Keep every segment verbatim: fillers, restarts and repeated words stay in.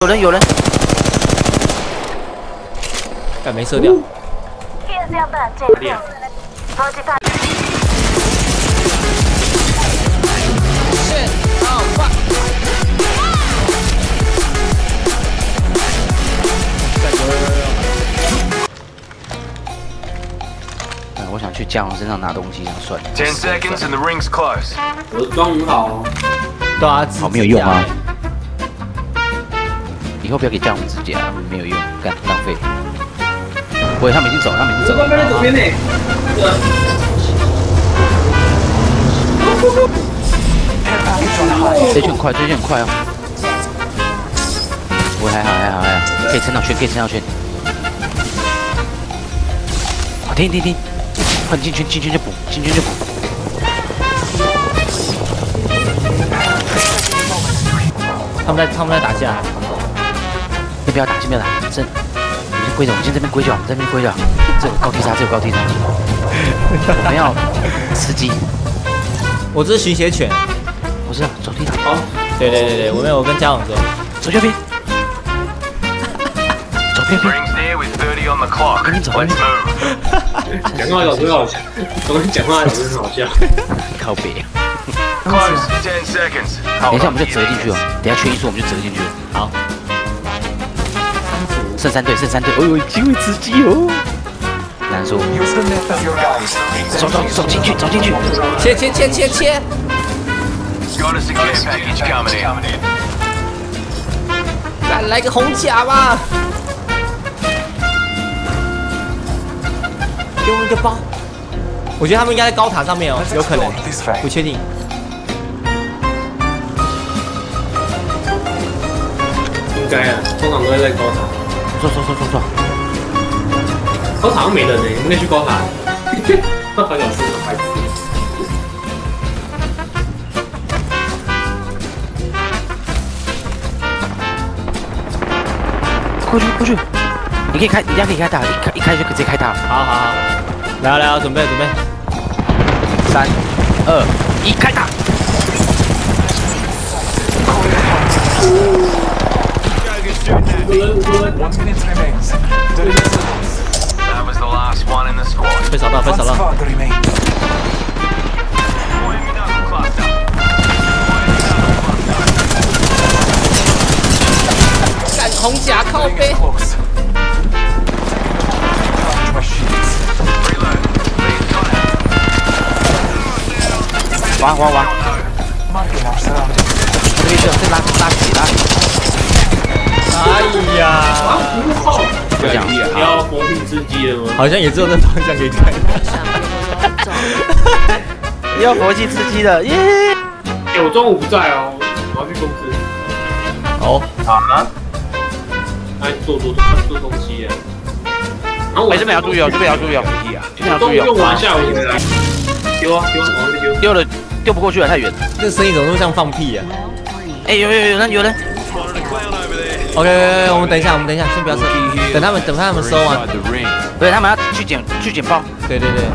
有人有人， 但没射掉。 我想去嘉荣身上拿东西，算了。 Ten seconds and the ring's close. 我装很好哦。 对啊， 好没有用啊！以后不要给嘉荣指甲，没有用，干浪费。不会，他们已经走，他们已经走。 这边在左边呢。 这圈很快，这圈很快哦。不会，还好，还好，还好，可以撑到圈，可以撑到圈。好，停停停。 换进圈，进圈就补，进圈就补。 他们在，他们在打架。 先不要打，先不要打，先，我们先归着，我们先这边归就好，我们这边归就好。这有高低差，这有高低差。我们要吃鸡。 我这是寻血犬。 我知道，走地塔。 好。 对对对对，我没有，我跟嘉荣说。 走右边。走边边。赶紧走，赶紧走。 讲话老师好笑，我们讲话老师很好笑。 靠北。 Close. Ten seconds. 等一下我们就折进去哦，等一下缺一出我们就折进去了。 好。 剩三队，剩三队。哦呦，机会吃鸡哦。难说。走走走进去，走进去。 切切切切切。 Got us a care package coming in. 来来个红甲吧。 给我们一个包，我觉得他们应该在高塔上面哦，有可能，不确定。 应该啊，通常都会在高塔。 坐坐坐坐坐。 高塔上没人呢，应该去高塔。好小声，白痴。 过去过去，你可以开，你家可以开塔，一开一开就直接开塔。 好好好。 来啊来啊，准备准备， 三、二、一，开打！ That was the last one in the squad. 被扫到，被扫到。干红甲靠背。 玩玩玩！这边是再拉拉起拉。 哎呀！ 不讲你要佛系吃鸡了吗？ 好像也只有那方向可以看。 要佛系吃鸡的耶！ 哎，我中午不在哦，我要去公司。 哦。 啊？哎，做做做东西耶。然后我这边要注意哦，这边要注意哦，这边要注意哦。 用完下午回来。丢啊丢，往那边丢。 丢了。 丢不过去了，太远了。 这声音怎么那么像放屁啊？ 哎，有有有人有人。 OK， 我们等一下，我们等一下，先不要射，等他们等他们收完。 对，他们要去捡去捡包。对对对。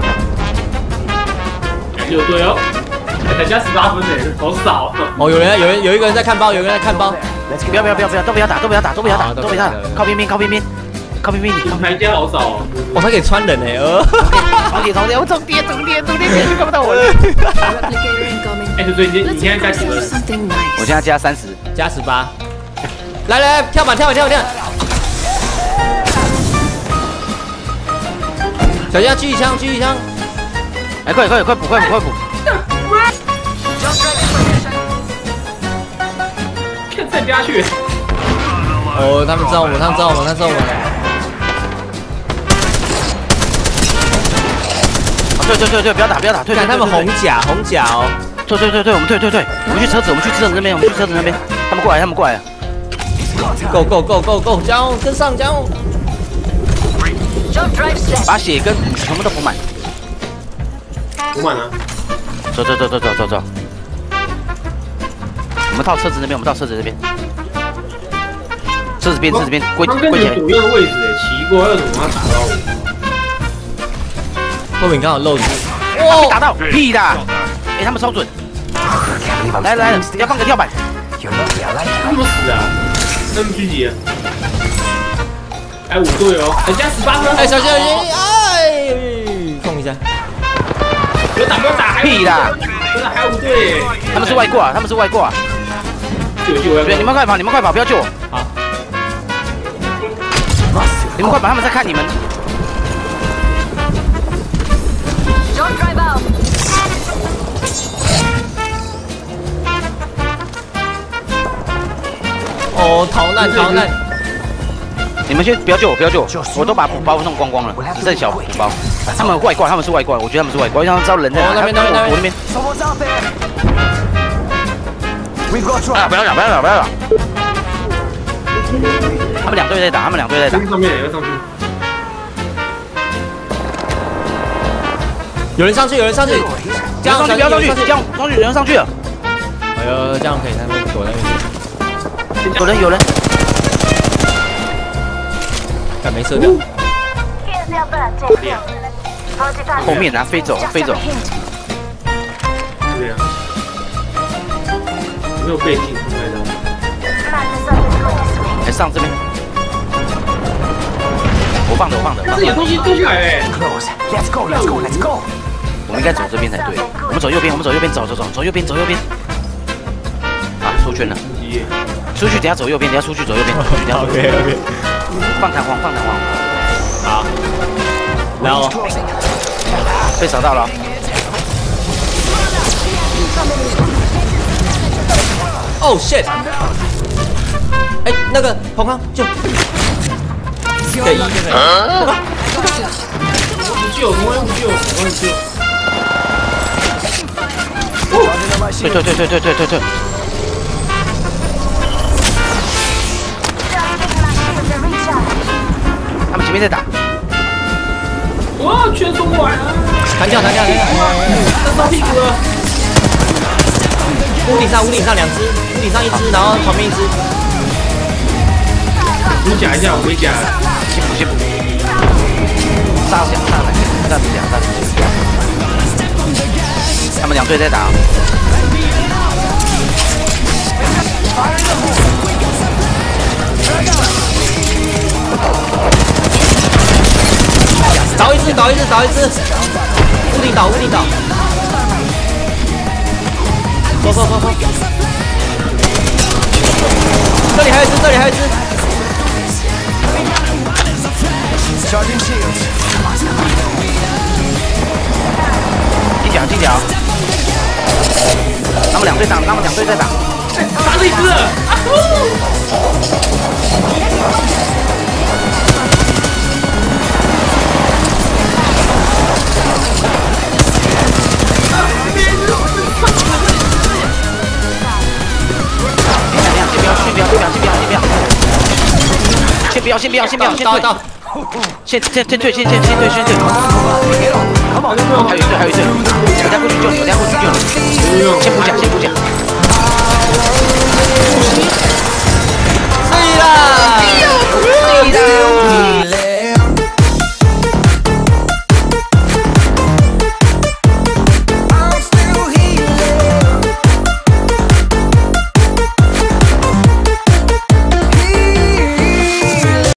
就对哦，才加十八分呢，好少。 哦，有人有人有一个人在看包，有一个人在看包。 不要不要不要不要，都不要打，都不要打，都不要打，都不要打，靠边边靠边边，靠边边你。 台阶好少哦。 哦，他可以穿人哎，呃。 重点重点，我重点重点重点，看不到我了。 哎，所以你你现在加几分？ 我现在加三十， 加十八。来来，跳板跳板跳板跳板！小心狙击枪，狙击枪！ 哎，快点快点快补快补快补！ 看再加去。 哦，他们知道我们，他们知道我们，他知道我们。 对对对对，不要打不要打，退！ 看他们红甲红甲哦。 退退退退，我们退退退，我们去车子，我们去车子那边，我们去车子那边，他们过来，他们过来了。 Go go go go go， 加油，跟上加油！ 把血跟武器全部都补满。 补满了。 走走走走走走走。我们到车子那边，我们到车子那边。车子边，车子边，跪跪起来。 左右的位置哎，奇怪，为什么要打到我？ 后面刚好漏出。 哇！被打到，屁的！哎，他们超准。来来，要放个跳板。 怎么死啊？ 他们狙击。哎，五队哦，人家十八分。 哎，小心小心！哎，控一下。 不要打，不要打！ 屁啦！ 不要打，还有五队。 他们是外挂，他们是外挂。 救救我！ 对，你们快跑，你们快跑，不要救我。 好。 你们快跑，他们在看你们。 哦，逃难逃难！ 你们先不要救我，不要救我，我都把补包弄光光了，只剩小补包。他们外挂，他们是外挂，我觉得他们是外挂，因为他们知道人在哪。 那边那边那边， 我那边。啊！不要打，不要打，不要打！他们两队在打，他们两队在打。 上面有人上去。 有人上去，有人上去。这样不要上去，这样上去，有人上去了。 哎呦，这样可以，那边躲那边。 有人有人， 看没射掉。 后面啊，飞走飞走。 对呀，没有背景来的。 来上这边，我放的我放的。 这有东西掉下来哎。 我们应该走这边才对。我们走右边，我们走右边，走走走，走右边，走右边。啊，出圈了。 出去，等下走右边，等下出去走右边。 OK OK。 放弹簧，放弹簧。 好。然后被扫到了。 Oh shit！ 哎，那个彭康救。给一这个。 不救，我也不救，我也不救。 退退退退退退退退。 他们前面在打， 哇，全冲过来了！ 弹跳弹跳弹跳， 蹬到屁股了！ 屋顶上屋顶上两只，屋顶上一只，然后旁边一只。 补甲一下，我回甲。 先补先补。上下上来，上比甲上比甲。他们两队在打。 倒一只，倒一只，倒一只，屋顶倒，屋顶倒，走走走走，这里还有一只，这里还有一只， 进脚进脚，他们两队打，他们两队在打， 打这一只，啊先不要，先不要，先不要，先不要，先不要，先退， 到， 先先先退，先先先退，先退。还有一队，还有一队，我等下过去救你，我等下过去救你。先补甲，先补甲。